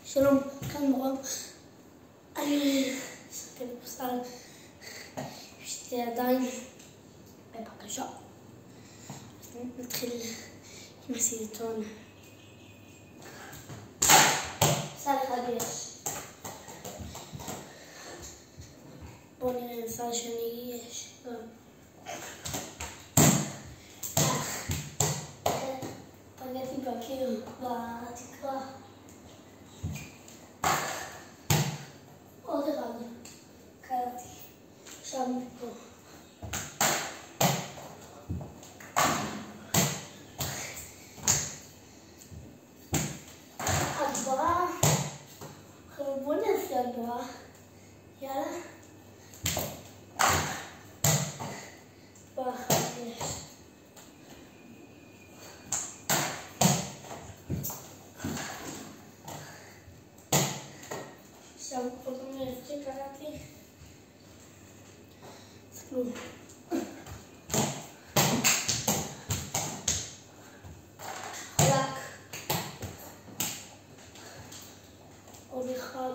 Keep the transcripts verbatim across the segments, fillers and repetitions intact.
שלום, כאן מורם. אני אשחק כדורסל בשתי ידיים, בבקשה. אז נתחיל עם הסרטון. סל אחד יש. בואו נראה אם סל שני יש גם. פגעתי בקיר, בתקרה. עוד אחד, קראתי, עכשיו מפה. הגברה, בואו נעשה הגברה, יאללה. הגברה אחת יש. עכשיו עוד מעט שקראתי, אז כלום. חלק. עוד אחד.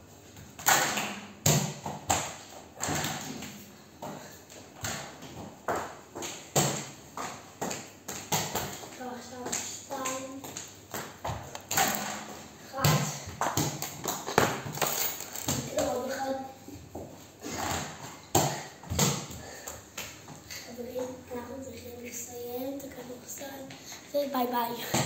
ועכשיו שתיים. חברים, אנחנו צריכים לסיים את הכדורסל וביי ביי.